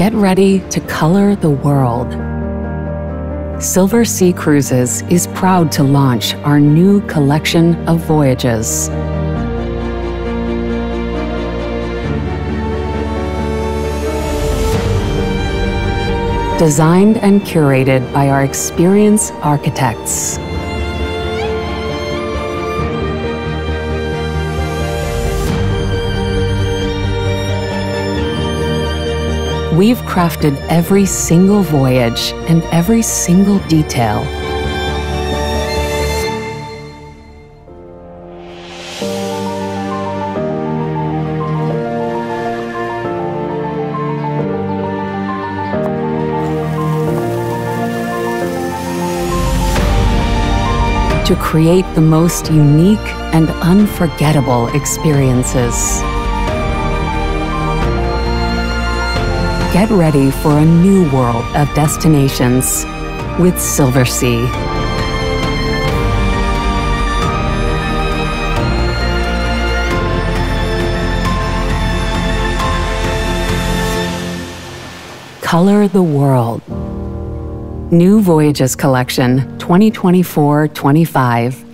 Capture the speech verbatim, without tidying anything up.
Get ready to color the world. Silversea Cruises is proud to launch our new collection of Voyages. Designed and curated by our experienced architects. We've crafted every single voyage and every single detail. To create the most unique and unforgettable experiences. Get ready for a new world of destinations with Silversea. Color the world. New Voyages Collection twenty twenty-four twenty-five.